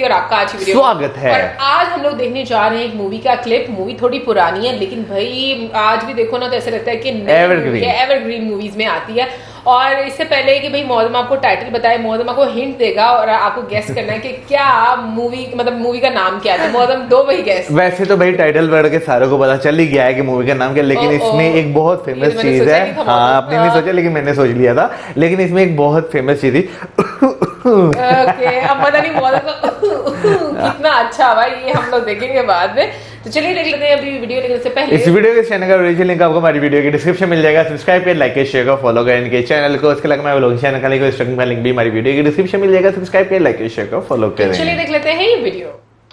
और आपका आज की वीडियो स्वागत है। और आज हम लोग देखने जा रहे हैं एक मूवी का क्लिप। मूवी थोड़ी पुरानी है लेकिन भाई आज भी देखो ना तो ऐसा लगता है कि एवरग्रीन मूवीज में आती है। और इससे पहले कि भाई मोहम्मद आपको टाइटल बताए, मोहम्मद आपको हिंट देगा और आपको गेस करना है कि क्या मूवी मतलब मूवी का नाम क्या है। मोहम्मद दो भाई गेस। वैसे तो भाई टाइटल पढ़ के सारों को पता चल ही गया है कि मूवी का नाम क्या, लेकिन इसमें एक बहुत फेमस चीज है। हाँ, आपने नहीं सोचा लेकिन मैंने सोच लिया था। लेकिन इसमें एक बहुत फेमस चीज थी। ओके, अब पता नहीं कितना अच्छा भाई, ये हम लोग देखेंगे बाद में। तो चलिए देख लेते हैं अभी वीडियो देखने से पहले। इस वीडियो के चैनल का ओरिजिनल लिंक आपको हमारी वीडियो की डिस्क्रिप्शन मिल जाएगा। सब्सक्राइब कर, लाइक कर, शेयर कर, फॉलो कर इनके चैनल को। उसके अलावा मैं लोग चैनल का लिंक, इंस्टाग्राम का लिंक भी हमारी वीडियो की डिस्क्रिप्शन मिल जाएगा। सब्सक्राइब कर, लाइक कर, शेयर कर, फॉलो करें। चलिए देख लेते हैं ये वीडियो।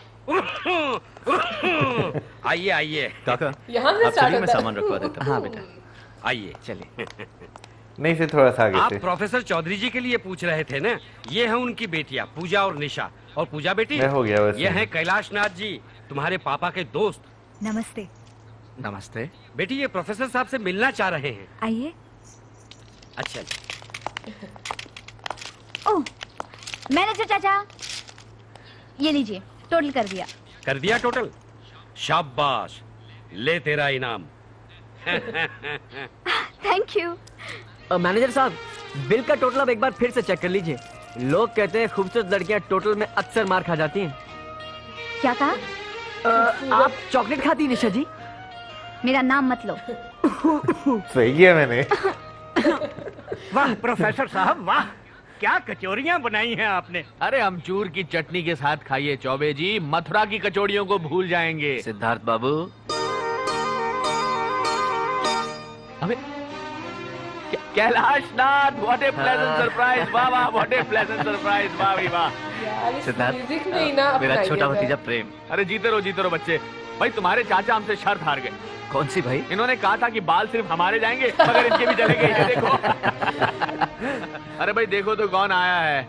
आइए आइए काका, यहाँ से स्टार्ट मैं सामान रखवा देता हूँ। हाँ बेटा आइए। चलिए। नहीं से थोड़ा सा आगे आप से। प्रोफेसर चौधरी जी के लिए पूछ रहे थे ना? ये है उनकी बेटियां पूजा और निशा। और पूजा बेटी, मैं हो गया वैसे। ये है कैलाश नाथ जी, तुम्हारे पापा के दोस्त। नमस्ते। नमस्ते। बेटी ये प्रोफेसर साहब से मिलना चाह रहे हैं। आइए। अच्छा ओह, मैनेजर चाचा, ये लीजिए, टोटल कर दिया। कर दिया टोटल? शाबाश, ले तेरा इनाम। Thank you. मैनेजर साहब, बिल का टोटल अब एक बार फिर से चेक कर लीजिए। लोग कहते हैं खूबसूरत लड़कियां टोटल में अक्सर मार खा जाती हैं। क्या कहा? आप चॉकलेट खाती हैं निशा जी? मेरा नाम मत लो। सही किया मैंने। वाह प्रोफेसर साहब, वाह क्या कचौरियां बनाई हैं आपने। अरे अमचूर की चटनी के साथ खाइए चौबे जी, मथुरा की कचौड़ियों को भूल जाएंगे। सिद्धार्थ बाबू। अबे Kailash Nath, what a pleasant surprise. वाह वाह, व्हाट ए प्लेजेंट सरप्राइज। वाह भी वाह। सिद्धार्थ, मेरा छोटा भतीजा प्रेम। अरे जीते रहो बच्चे। भाई तुम्हारे चाचा हमसे शर्त हार गए। कौन सी भाई? इन्होंने कहा था कि बाल सिर्फ हमारे जाएंगे मगर इनके भी चले गए। ये देखो। अरे भाई देखो तो कौन आया है।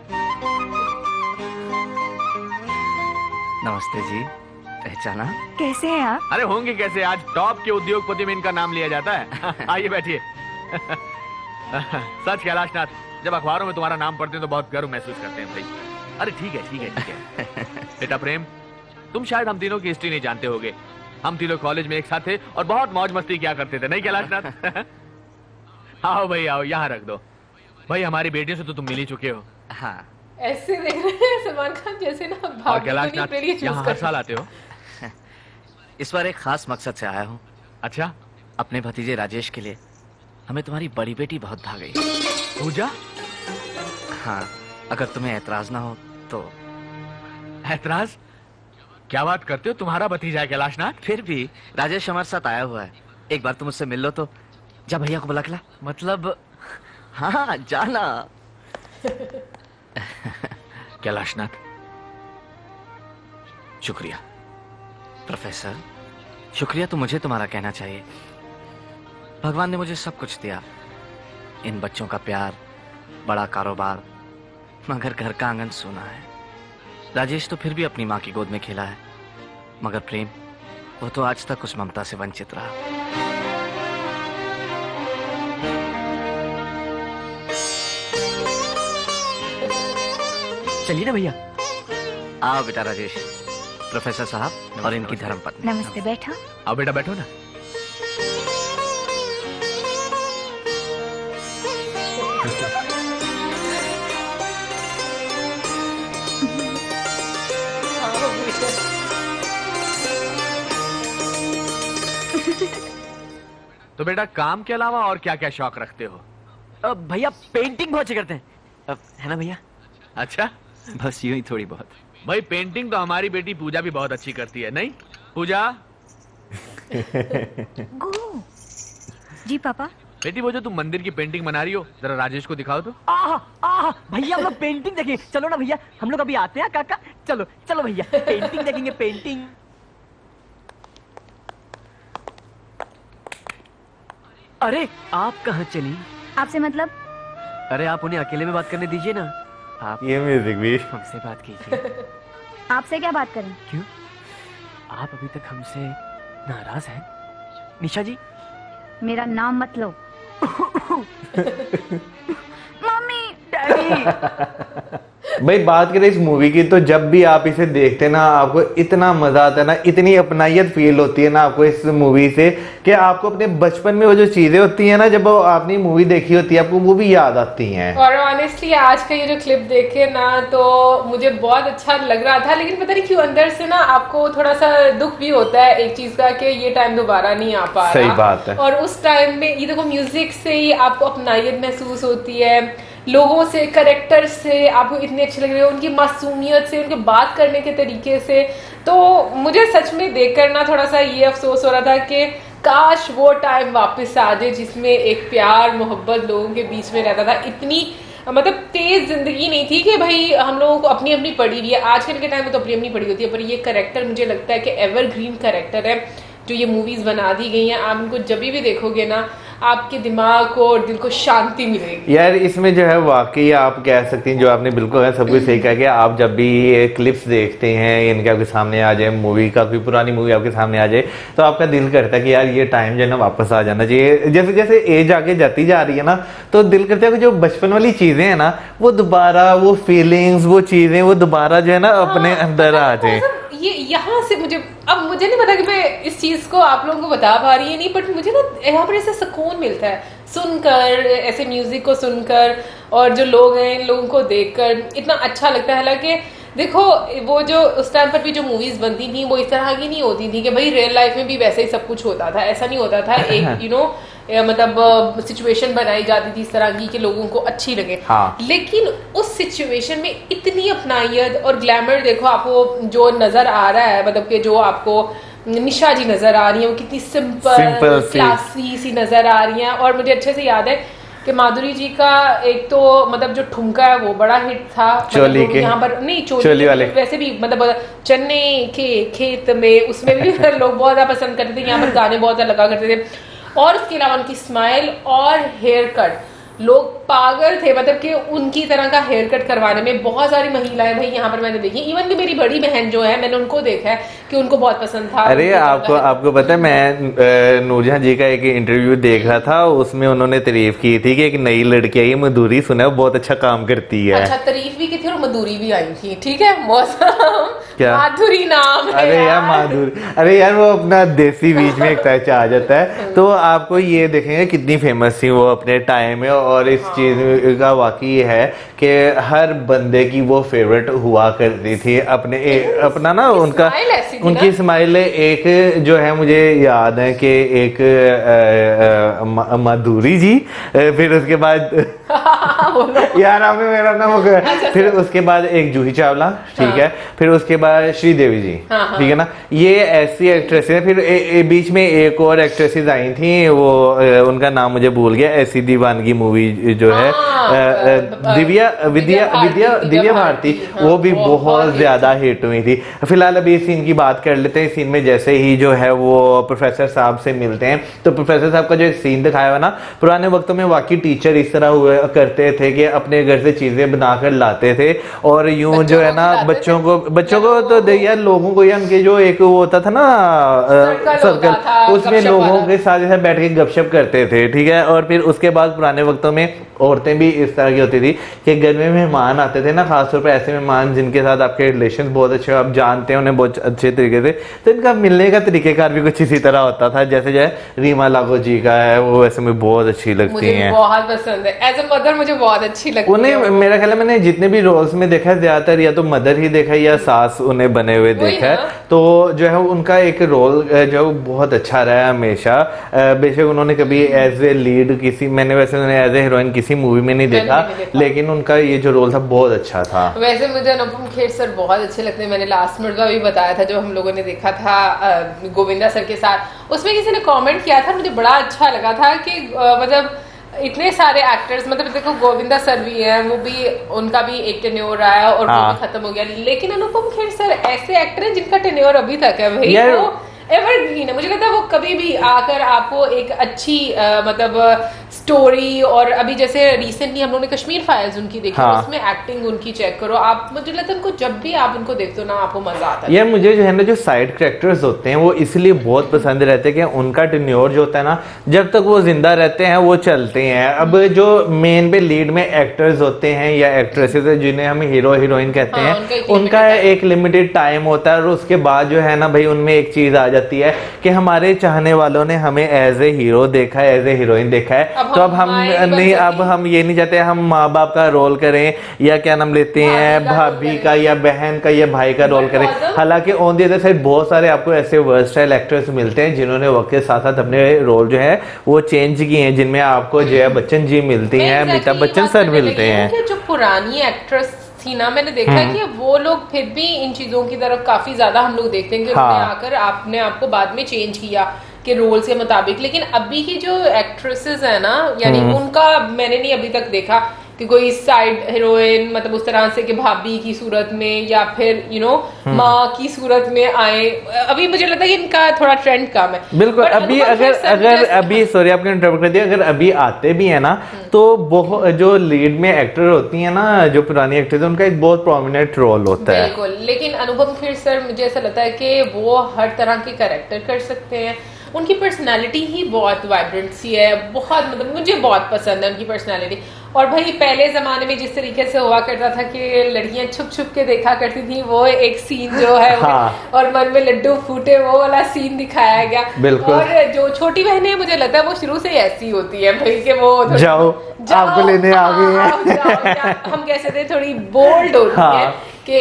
नमस्ते जी, पहचाना? कैसे हैं आप? अरे होंगे कैसे, आज टॉप के उद्योगपति में इनका नाम लिया जाता है। आइए बैठिए। सच कैलाशनाथ, जब अखबारों में तुम्हारा नाम पढ़ते हैं तो बहुत गर्व महसूस करते हैं भाई। अरे ठीक है। बेटा प्रेम, तुम शायद हम तीनों की हिस्ट्री नहीं जानते होगे। हम तीनों कॉलेज में एक साथ थे और बहुत मौज मस्ती किया करते थे, नहीं कैलाशनाथ? आओ भाई आओ, यहाँ रख दो। भाई हमारी बेटियों से तो तुम मिल ही चुके हो। हाँ। ऐसे देख रहे हैं सलमान खान जैसे ना और भाभी कैलाशनाथ, यहाँ हर साल आते हो? इस बार एक खास मकसद से आया हूँ। अच्छा, अपने भतीजे राजेश के लिए। हमें तुम्हारी बड़ी बेटी बहुत भा गई। पूजा? हाँ, अगर तुम्हें ऐतराज ना हो तो। ऐतराज? क्या बात करते हो, तुम्हारा भतीजा है कैलाशनाथ? फिर भी राजेश हमारे साथ आया हुआ है, एक बार तुम उससे मिल लो तो। जा भैया को बुला के ला। मतलब हाँ, जाना। कैलाशनाथ, शुक्रिया। प्रोफेसर, शुक्रिया तो मुझे तुम्हारा कहना चाहिए। भगवान ने मुझे सब कुछ दिया, इन बच्चों का प्यार, बड़ा कारोबार, मगर घर का आंगन सूना है। राजेश तो फिर भी अपनी माँ की गोद में खेला है, मगर प्रेम, वो तो आज तक उस ममता से वंचित रहा। चलिए ना भैया। आओ बेटा राजेश, प्रोफेसर साहब और इनकी धर्मपत्नी। नमस्ते, बैठो। आओ बेटा बैठो ना। तो बेटा काम के अलावा और क्या क्या शौक रखते हो? भैया पेंटिंग बहुत अच्छी करते हैं, है ना भैया? अच्छा, बस यूं ही थोड़ी बहुत। भाई पेंटिंग तो हमारी बेटी पूजा भी बहुत अच्छी करती है, नहीं पूजा? गो। जी पापा। बेटी वो जो तुम मंदिर की पेंटिंग बना रही हो, जरा राजेश को दिखाओ तो। भैया हम लोग पेंटिंग देखें। चलो ना भैया, हम लोग अभी आते हैं काका। चलो चलो भैया, पेंटिंग देखेंगे, पेंटिंग। अरे आप कहाँ चली? आपसे मतलब? अरे आप उन्हें अकेले में बात करने दीजिए ना। आप ये म्यूजिक भी हमसे बात कीजिए। आपसे क्या बात करें? क्यों? आप अभी तक हमसे नाराज हैं? निशा जी, मेरा नाम मत लो। मम्मी। डैडी। भाई बात करें इस मूवी की, तो जब भी आप इसे देखते हैं ना आपको इतना मजा आता है ना, इतनी अपनायत फील होती है ना आपको इस मूवी से, कि आपको अपने बचपन में वो जो चीजें होती है ना, जब आपने मूवी देखी होती है आपको वो भी याद आती हैं। और ऑनेस्टली आज का ये जो क्लिप देखे ना तो मुझे बहुत अच्छा लग रहा था, लेकिन पता नहीं क्यों अंदर से ना आपको थोड़ा सा दुख भी होता है एक चीज का कि ये टाइम दोबारा नहीं आ पा रहा। सही बात है। और उस टाइम में ये देखो म्यूजिक से ही आपको अपनायत महसूस होती है, लोगों से, करेक्टर से आपको इतने अच्छे लग रहे हो, उनकी मासूमियत से, उनके बात करने के तरीके से। तो मुझे सच में देखकर ना थोड़ा सा ये अफसोस हो रहा था कि काश वो टाइम वापस आ जाए जिसमें एक प्यार मोहब्बत लोगों के बीच में रहता था। इतनी मतलब तेज जिंदगी नहीं थी कि भाई हम लोगों को अपनी अपनी पड़ी हुई है, आजकल के टाइम में तो अपनी अपनी पड़ी होती है, पर ये करेक्टर मुझे लगता है कि एवरग्रीन करेक्टर है। जो ये मूवीज बना दी गई हैं, आप इनको जब भी देखोगे ना आपके दिमाग को और दिल को शांति मिलेगी। यार इसमें जो है वाकई आप कह सकती हैं, जो आपने बिल्कुल सब कुछ सही कहा कि आप जब भी ये क्लिप्स देखते हैं, इनके आपके सामने आ जाए, मूवी का कोई पुरानी मूवी आपके सामने आ जाए, तो आपका दिल करता है कि यार ये टाइम जो है ना वापस आ जाना चाहिए। जैसे जैसे एज आगे जाती जा रही है ना, तो दिल करता है कि जो बचपन वाली चीजें हैं ना, वो दोबारा, वो फीलिंग्स, वो चीजें वो दोबारा जो है ना अपने अंदर आ जाए। ये यहाँ से मुझे नहीं पता कि मैं इस चीज को आप लोगों को बता पा रही है नहीं, बट मुझे ना यहाँ पर ऐसे सुकून मिलता है सुनकर, ऐसे म्यूजिक को सुनकर, और जो लोग हैं इन लोगों को देखकर इतना अच्छा लगता है। हालांकि देखो वो जो उस टाइम पर भी जो मूवीज बनती थी वो इस तरह की नहीं होती थी कि भाई रियल लाइफ में भी वैसे ही सब कुछ होता था, ऐसा नहीं होता था। एक मतलब सिचुएशन बनाई जाती थी इस तरह की कि लोगों को अच्छी लगे। हाँ। लेकिन उस सिचुएशन में इतनी अपनायत और ग्लैमर देखो आपको जो नजर आ रहा है, मतलब कि जो आपको निशा जी नजर आ रही है वो कितनी सिंपल क्लासी सी नजर आ रही है। और मुझे अच्छे से याद है कि माधुरी जी का एक तो मतलब जो ठुमका है वो बड़ा हिट था, चोली के यहाँ पर नहीं चोली वाले वैसे भी मतलब चन्ने के खेत में, उसमें भी लोग बहुत ज्यादा पसंद करते थे, यहाँ पर गाने बहुत ज्यादा लगा करते थे। और उसके अलावा उनकी स्माइल और हेयर कट, लोग पागल थे मतलब कि उनकी तरह का हेयर कट करवाने में। बहुत सारी महिलाएं भाई यहाँ पर मैंने देखी, इवन कि मेरी बड़ी बहन जो है मैंने उनको देखा है कि उनको बहुत पसंद था। अरे आपको पता है, मैं नूरजहां जी का एक इंटरव्यू देख रहा था, उसमें उन्होंने तारीफ की थी कि एक नई लड़की आई मधुरी, सुना है बहुत अच्छा काम करती है। अच्छा, तारीफ भी की थी और मधुरी भी आई थी, ठीक है। मौसम क्या माधुरी नाम है। अरे यार माधुरी, अरे यार वो अपना देसी बीच में एक टच आ जाता है। तो आपको ये देखेंगे कितनी फेमस थी वो अपने टाइम में। और इस चीज का वाकई है कि हर बंदे की वो फेवरेट हुआ करती थी। अपना ना उनकी स्माइल एक जो है, मुझे याद है कि एक माधुरी जी, फिर उसके बाद यार आपने मेरा नाम, फिर उसके बाद एक जूही चावला, ठीक है, फिर उसके बाद श्रीदेवी जी, ठीक है ना, ये ऐसी एक्ट्रेस है। फिर बीच में एक और एक्ट्रेसेस आई थी, वो उनका नाम मुझे भूल गया, ऐसी दीवानगी मूवी जो है, दिव्या भारती, वो भी बहुत ज्यादा हिट हुई थी। फिलहाल अभी इस सीन की बात कर लेते हैं। इस सीन में जैसे ही जो है वो प्रोफेसर साहब से मिलते हैं, तो प्रोफेसर साहब का जो एक सीन दिखाया हुआ ना, पुराने वक्तों में वाकई टीचर इस तरह हुआ करते थे कि अपने घर से चीजें बनाकर लाते थे, और यूं जो है ना बच्चों को तो यार लोगों को, या उनके जो एक वो होता था ना सर्कल, उसमें लोगों के साथ बैठ के गपशप करते थे, ठीक है। और फिर उसके बाद पुराने वक्तों में औरतें भी इस तरह की होती थी कि घर में मेहमान आते थे ना, खासतौर पर ऐसे मेहमान जिनके साथ आपके रिलेशन बहुत अच्छे, आप जानते हैं उन्हें बहुत अच्छे तरीके से, तो इनका मिलने का तरीकेकार भी कुछ इसी तरह होता था। जैसे जो है रीमा लागो जी का है, वो वैसे में बहुत अच्छी लगती है, बहुत पसंद है। एज अ मदर मुझे बहुत अच्छी लगती है उन्हें। मेरा ख्याल है मैंने जितने भी रोल्स में देखा है, ज्यादातर या तो मदर ही देखा है या सास उन्हें बने हुए देखा है। तो जो है उनका एक रोल जो बहुत अच्छा रहा है हमेशा। बेशक उन्होंने कभी एज ए लीड किसी, मैंने वैसे उन्हें एज ए हीरोइन किसी मूवी में नहीं देखा, लेकिन उनका ये जो रोल था बहुत अच्छा था। वैसे मुझे अनुपम खेर सर बहुत अच्छे लगते हैं। मैंने लास्ट मुर्गा भी बताया था जो हम लोगों ने देखा था गोविंदा सर के साथ, उसमें किसी ने कमेंट किया था, मुझे बड़ा अच्छा लगा था कि मतलब इतने सारे एक्टर्स, मतलब देखो गोविंदा सर भी हैं, वो भी उनका भी एक टेन्योर रहा है और वो भी खत्म हो गया, लेकिन अनुपम खेर सर ऐसे एक्टर हैं जिनका टेन्योर अभी तक है भाई। वो एवरग्रीन है। मुझे लगता है वो कभी भी आकर आपको एक अच्छी मतलब स्टोरी, और अभी जैसे रिसेंटली हम लोगों ने कश्मीर फाइल्स उनकी देखी, हाँ। उसमें एक्टिंग उनकी चेक करो आप, मुझे लगता है उनको जब भी आप उनको देखते हो ना आपको मजा आता है। यार मुझे जो है ना जो साइड कैरेक्टर्स होते हैं वो इसलिए बहुत पसंद रहते हैं कि उनका टेन्योर जो होता है ना, जब तक वो जिंदा रहते हैं वो चलते हैं। अब जो मेन पे लीड में एक्टर्स होते हैं या एक्ट्रेसेस है जिन्हें हम हीरो हीरोइन कहते हैं, उनका एक लिमिटेड टाइम होता है और उसके बाद जो है ना भाई उनमें एक चीज आ जाती है कि हमारे चाहने वालों ने हमें एज ए हीरो देखा है, एज ए हीरोइन देखा है, तो अब हम नहीं, अब हम ये नहीं चाहते हम माँ बाप का रोल करें या क्या नाम लेते हैं भाभी का या बहन का या भाई का रोल करें। हालांकि ऑन दी अदर साइड बहुत सारे आपको ऐसे वर्सटाइल एक्टर्स मिलते हैं जिन्होंने वक्त के साथ साथ अपने रोल जो है वो चेंज किए हैं, जिनमें आपको जया बच्चन जी मिलती हैं, अमिताभ बच्चन सर मिलते हैं। जो पुरानी एक्ट्रेस थी ना, मैंने देखा है कि वो लोग फिर भी इन चीजों की तरफ काफी ज्यादा हम लोग देखते हैं कि उन्होंने आकर आपने आपको बाद में चेंज किया के रोल के मुताबिक। लेकिन अभी की जो एक्ट्रेसेस है ना, यानी उनका मैंने नहीं अभी तक देखा कि कोई साइड हीरोइन मतलब उस तरह से कि भाभी की सूरत में या फिर माँ की सूरत में आए। अभी मुझे लगता है कि इनका थोड़ा ट्रेंड कम है। बिल्कुल। अभी अगर अभी सॉरी आपने इंटरप्ट कर दिया, अगर अभी आते भी है ना तो बहुत जो लीड में एक्टर होती है ना, जो पुरानी एक्ट्रेस, उनका एक बहुत प्रोमिनेंट रोल होता है। बिल्कुल। लेकिन अनुपम खेर सर मुझे ऐसा लगता है कि वो हर तरह के कैरेक्टर कर सकते हैं। उनकी पर्सनालिटी ही बहुत वाइब्रेंट सी है, बहुत मतलब मुझे बहुत पसंद है उनकी पर्सनालिटी। और भाई पहले जमाने में जिस तरीके से हुआ करता था कि लड़कियां छुप छुप के देखा करती थी, वो एक सीन जो है और मन में लड्डू फूटे वो वाला सीन दिखाया गया। बिल्कुल। और जो छोटी बहनें मुझे लगता है वो शुरू से ऐसी होती है भाई कि वो जाओ आपको लेने आ गए हैं। हम कैसे थे थोड़ी बोल्ड होती है कि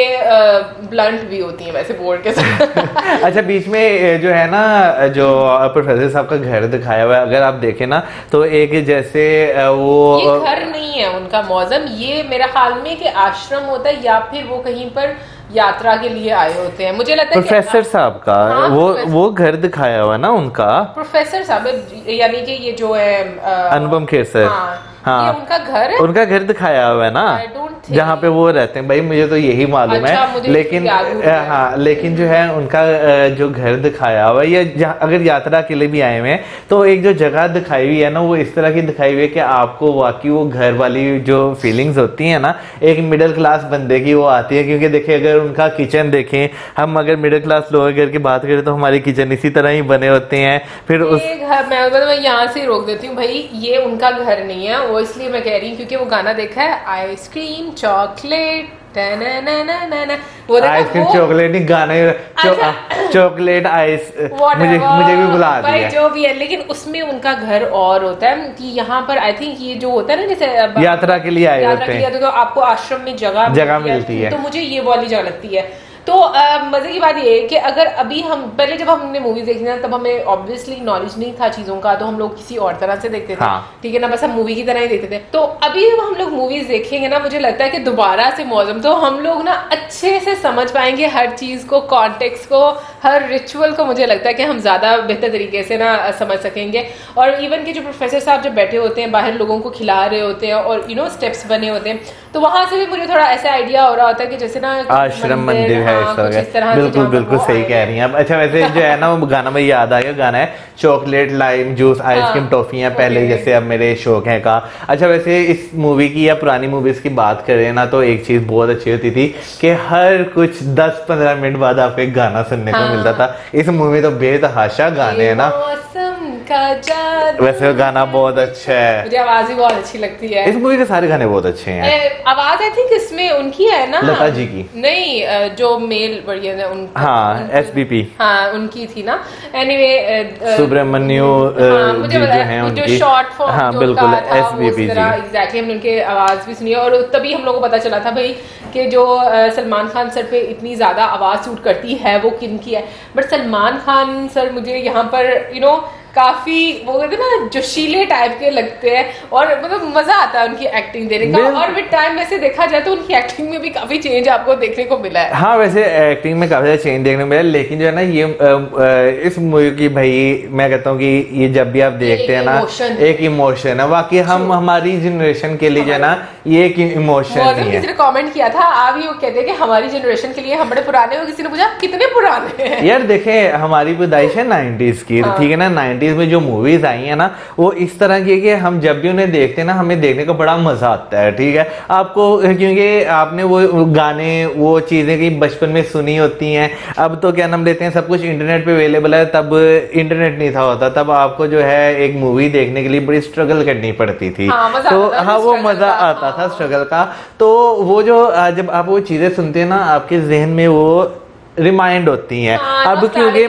ब्लंट भी होती है वैसे बोल्ड के साथ। अच्छा, बीच में जो है ना जो प्रोफेसर साहब का घर दिखाया हुआ है, अगर आप देखें ना तो एक जैसे वो ये घर नहीं है उनका मौजम, ये मेरा ख्याल में कि आश्रम होता है या फिर वो कहीं पर यात्रा के लिए आए होते हैं। मुझे लगता है प्रोफेसर साहब का वो घर दिखाया हुआ है ना उनका, प्रोफेसर साहब यानी कि ये जो है अनुपम खेर सर। हाँ, ये उनका घर है, उनका घर दिखाया हुआ है ना जहाँ पे वो रहते हैं। भाई मुझे तो यही मालूम है, लेकिन हाँ, लेकिन जो है उनका जो घर दिखाया हुआ है, या अगर यात्रा के लिए भी आए हुए हैं तो एक जो जगह दिखाई हुई है ना वो इस तरह की दिखाई हुई है कि आपको वाकई वो घर वाली जो फीलिंग्स होती है ना एक मिडिल क्लास बंदे की वो आती है। क्योंकि देखिए अगर उनका किचन देखें, हम अगर मिडिल क्लास लोअर घर की बात करें तो हमारे किचन इसी तरह ही बने होते हैं। फिर मैं यहाँ से रोक देती हूँ भाई, ये उनका घर नहीं है, वो इसलिए मैं कह रही हूँ क्योंकि वो गाना देखा है आइसक्रीम चॉकलेट आइसक्रीम चॉकलेट नहीं गाना, चॉकलेट आइस मुझे भी बुला दिया जो भी है। लेकिन उसमें उनका घर और होता है कि यहाँ पर आई थिंक ये जो होता है ना जैसे यात्रा के लिए आए होते हैं तो आपको आश्रम में जगह मिलती है, तो मुझे ये वाली जगह लगती है। तो मजे की बात ये है कि अगर अभी हम पहले जब हमने मूवीज देखी ना तब हमें ऑब्वियसली नॉलेज नहीं था चीजों का, तो हम लोग किसी और तरह से देखते थे, ठीक है ना, बस हम मूवी की तरह ही देखते थे। तो अभी जब हम लोग मूवीज देखेंगे ना मुझे लगता है कि दोबारा से मौजम तो हम लोग ना अच्छे से समझ पाएंगे हर चीज को, कॉन्टेक्स्ट को, हर रिचुअल को। मुझे लगता है कि हम ज्यादा बेहतर तरीके से ना समझ सकेंगे। और इवन के जो प्रोफेसर साहब जब बैठे होते हैं बाहर लोगों को खिला रहे होते हैं और स्टेप्स बने होते हैं, तो वहां से भी मुझे थोड़ा ऐसा आइडिया हो रहा होता है कि जैसे ना आश्रम मंदिर है इस तरह। बिल्कुल बिल्कुल सही कह रही हैं। अच्छा वैसे जो है ना वो गाना में याद आ गया, गाना है चॉकलेट लाइम जूस आइसक्रीम टॉफियां पहले जैसे अब मेरे शौक है का। अच्छा वैसे इस मूवी की या पुरानी मूवीज की बात करें ना तो एक चीज बहुत अच्छी होती थी कि हर कुछ 10-15 मिनट बाद आपको एक गाना सुनने को मिलता था। इस मूवी तो बेतहाशा गाने है ना, वैसे वो गाना बहुत अच्छा है, मुझे आवाज भी बहुत अच्छी लगती है। इस मूवी के सारे गाने बहुत अच्छे हैं। आवाज आई थिंक इसमें उनकी है ना, लता जी की नहीं, जो मेल वर्जन है उनकी, हाँ SBP, हाँ उनकी थी ना। एनीवे सुब्रमण्यु मुझे हैं उनकी, जो शॉर्ट फॉर्म, हाँ बिल्कुल SBP जी, एग्जैक्टली हमने उनके आवाज भी सुनी और तभी हम लोग को पता चला था भाई कि जो सलमान खान सर पे इतनी ज्यादा आवाज सूट करती है वो किन की है। बट सलमान खान सर मुझे यहाँ पर काफी वो कहते हैं ना जोशीले टाइप के लगते हैं और मतलब मजा आता है उनकी एक्टिंग देने का। और विद टाइम वैसे देखा जाए तो उनकी एक्टिंग में भी काफी चेंज आपको देखने को मिला है। हाँ, वैसे एक्टिंग में काफी ज्यादा चेंज देखने को मिला, लेकिन जो है ना ये इस मूवी की भाई मैं कहता हूँ कि ये जब भी आप देखते हैं ना एक इमोशन है वाकई। हम हमारी जनरेशन के लिए जो है ना ये एक इमोशन है। किसी ने कमेंट किया था आप ये कहते हैं कि हमारी जनरेशन के लिए हम बड़े पुराने हो, किसी ने पूछा कितने पुराने हैं? यार देखें, हमारी पैदाइश है 90s की, ठीक है ना। 90s में जो मूवीज आई है ना वो इस तरह की कि हम जब भी उन्हें देखते हैं ना हमें देखने का बड़ा मजा आता है, ठीक है आपको, क्योंकि आपने वो गाने वो चीजें की बचपन में सुनी होती हैं। अब तो क्या नाम लेते हैं सब कुछ इंटरनेट पे अवेलेबल है, तब इंटरनेट नहीं था होता, तब आपको जो है एक मूवी देखने के लिए बड़ी स्ट्रगल करनी पड़ती थी। तो हाँ वो मजा आता था स्ट्रगल का। तो वो जो जब आप वो चीजें सुनते हैं ना आपके जहन में वो रिमाइंड होती हैं। अब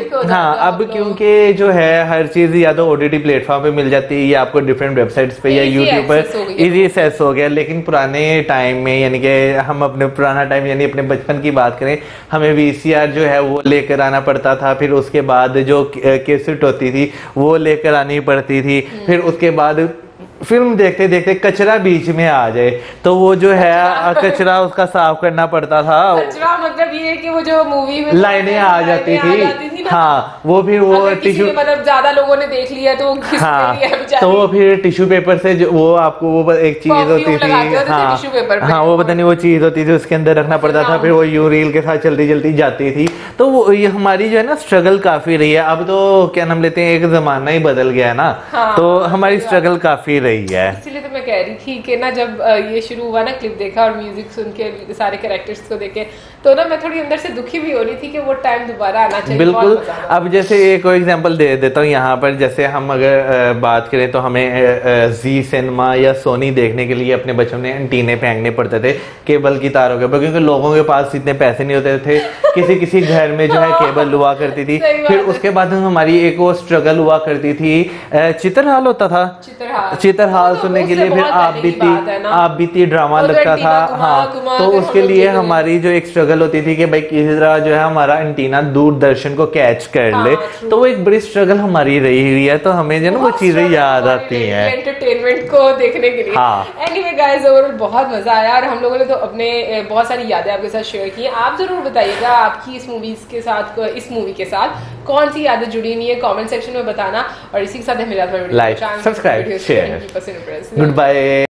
क्योंकि जो है हर चीज या तो ओटीटी प्लेटफॉर्म पे मिल जाती है या आपको डिफरेंट वेबसाइट्स पे या यूट्यूब पर इजी एक्सेस हो गया। लेकिन पुराने टाइम में यानी कि हम अपने पुराना टाइम यानी अपने बचपन की बात करें, हमें वीसीआर जो है वो लेकर आना पड़ता था, फिर उसके बाद जो कैसेट होती थी वो लेकर आनी पड़ती थी, फिर उसके बाद फिल्म देखते देखते कचरा बीच में आ जाए तो वो जो है कचरा उसका साफ करना पड़ता था। कचरा मतलब ये कि वो जो मूवी में लाइनें आ जाती थी हाँ, वो फिर वो टिश्यू मतलब ज्यादा लोगों ने देख लिया तो तो वो फिर टिश्यू पेपर से वो आपको वो एक चीज होती थी हाँ वो पता नहीं वो चीज होती थी उसके अंदर रखना पड़ता था, फिर वो यूं रील के साथ चलती चलती जाती थी। तो वो ये हमारी जो है ना स्ट्रगल काफी रही है। अब तो क्या नाम लेते हैं एक जमाना ही बदल गया है ना, तो हमारी स्ट्रगल काफी रही है। इसलिए तो मैं कह रही थी कि ना जब ये शुरू हुआ ना क्लिप देखा और म्यूजिक सुन के सारे कैरेक्टर्स को देखे तो ना मैं थोड़ी अंदर से दुखी भी हो रही थी कि वो टाइम दोबारा आना चाहिए। बिल्कुल। अब जैसे एक एग्जांपल दे देता हूँ यहाँ पर, जैसे हम अगर बात करें तो हमें जी सिनेमा या सोनी देखने के लिए अपने बच्चों ने एंटीने फेंकने पड़ते थे केबल की तारों के ऊपर, क्योंकि लोगों के पास इतने पैसे नहीं होते थे। किसी किसी घर में जो है केबल हुआ करती थी। फिर उसके बाद हमारी एक वो स्ट्रगल हुआ करती थी, चित्रहाल होता था, चित्रहाल सुनने के लिए फिर आप बीती ड्रामा लगता था हाँ। तो उसके लिए हमारी जो एक स्ट्रगल होती थी कि भाई किसी तरह जो है हमारा एंटीना दूरदर्शन को कैच कर ले, तो वो एक बड़ी स्ट्रगल हमारी रही हुई है। तो हमें जो ना वो चीजें याद आती हैं एंटरटेनमेंट को देखने के लिए। एनीवे गाइस ओवरऑल बहुत मजा आया और हम लोगों ने तो अपने बहुत सारी यादें आपके साथ शेयर की। आप जरूर बताइएगा आपकी इस मूवी के साथ कौन सी यादें जुड़ी हुई है, कमेंट सेक्शन में बताना। और इसी के साथ हमें like subscribe share good bye.